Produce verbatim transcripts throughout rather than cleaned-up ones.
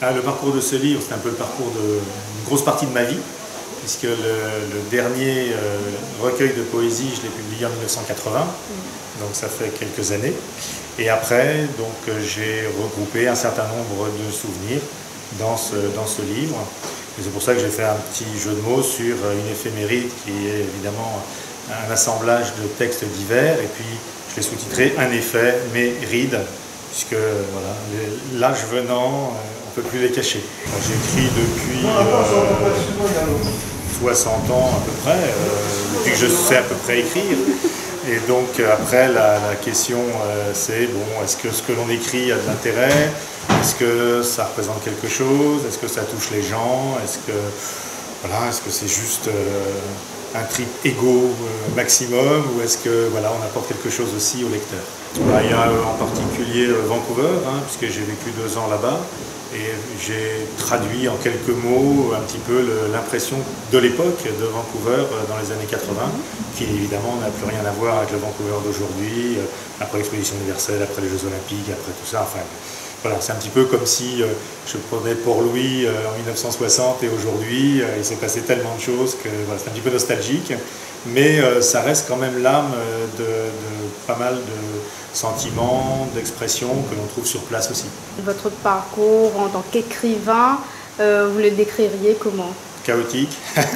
Ah, le parcours de ce livre, c'est un peu le parcours d'une grosse partie de ma vie, puisque le, le dernier euh, recueil de poésie, je l'ai publié en mille neuf cent quatre-vingts, donc ça fait quelques années. Et après, donc, j'ai regroupé un certain nombre de souvenirs dans ce, dans ce livre. Et c'est pour ça que j'ai fait un petit jeu de mots sur une éphéméride qui est évidemment un assemblage de textes divers. Et puis, je l'ai sous-titré « Un effet, mais ride », puisque voilà, l'âge venant, on ne peut plus les cacher. J'écris depuis euh, soixante ans à peu près, euh, depuis que je sais à peu près écrire. Et donc après, la, la question euh, c'est, bon, est-ce que ce que l'on écrit a de l'intérêt? Est-ce que ça représente quelque chose? Est-ce que ça touche les gens? Est-ce que voilà, est-ce que c'est juste euh, un trip égo euh, maximum? Ou est-ce que voilà, on apporte quelque chose aussi au lecteur? Bah, il y a euh, en particulier euh, Vancouver, hein, puisque j'ai vécu deux ans là-bas. Et j'ai traduit en quelques mots un petit peu l'impression de l'époque de Vancouver dans les années quatre-vingts, qui évidemment n'a plus rien à voir avec le Vancouver d'aujourd'hui, après l'exposition universelle, après les Jeux Olympiques, après tout ça. Enfin, voilà, c'est un petit peu comme si je prenais Port-Louis en mille neuf cent soixante et aujourd'hui, il s'est passé tellement de choses que voilà, c'est un petit peu nostalgique, mais ça reste quand même l'âme de, de pas mal de sentiments, d'expressions que l'on trouve sur place aussi. Votre parcours en tant qu'écrivain, euh, vous le décririez comment? Chaotique.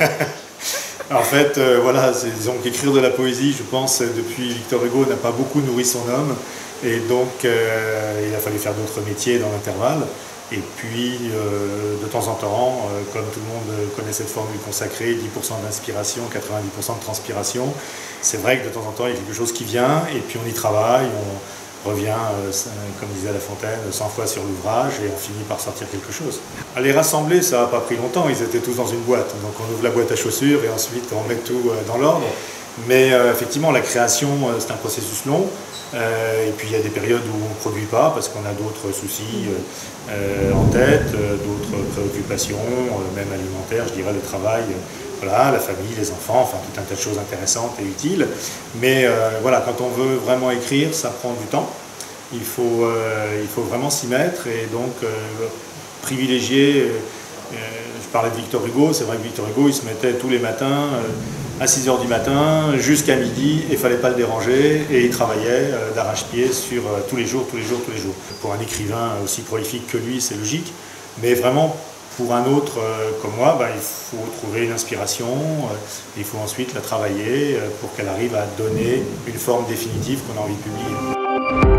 En fait, euh, voilà, disons qu'écrire de la poésie, je pense, depuis Victor Hugo, n'a pas beaucoup nourri son homme. Et donc, euh, il a fallu faire d'autres métiers dans l'intervalle. Et puis, euh, de temps en temps, euh, comme tout le monde connaît cette formule consacrée, dix pour cent d'inspiration, quatre-vingt-dix pour cent de transpiration, c'est vrai que de temps en temps, il y a quelque chose qui vient, et puis on y travaille, on revient, euh, comme disait La Fontaine, cent fois sur l'ouvrage, et on finit par sortir quelque chose. À les rassembler, ça n'a pas pris longtemps, ils étaient tous dans une boîte, donc on ouvre la boîte à chaussures, et ensuite on met tout euh, dans l'ordre. Mais euh, effectivement, la création, euh, c'est un processus long. Euh, et puis il y a des périodes où on ne produit pas parce qu'on a d'autres soucis euh, en tête, euh, d'autres préoccupations, euh, même alimentaires, je dirais, le travail, euh, voilà, la famille, les enfants, enfin tout un tas de choses intéressantes et utiles. Mais euh, voilà, quand on veut vraiment écrire, ça prend du temps. Il faut, euh, il faut vraiment s'y mettre et donc euh, privilégier. Euh, je parlais de Victor Hugo, c'est vrai que Victor Hugo, il se mettait tous les matins euh, à six heures du matin jusqu'à midi et il ne fallait pas le déranger et il travaillait euh, d'arrache-pied sur euh, tous les jours, tous les jours, tous les jours. Pour un écrivain aussi prolifique que lui, c'est logique, mais vraiment pour un autre euh, comme moi, bah, il faut trouver une inspiration, euh, il faut ensuite la travailler euh, pour qu'elle arrive à donner une forme définitive qu'on a envie de publier.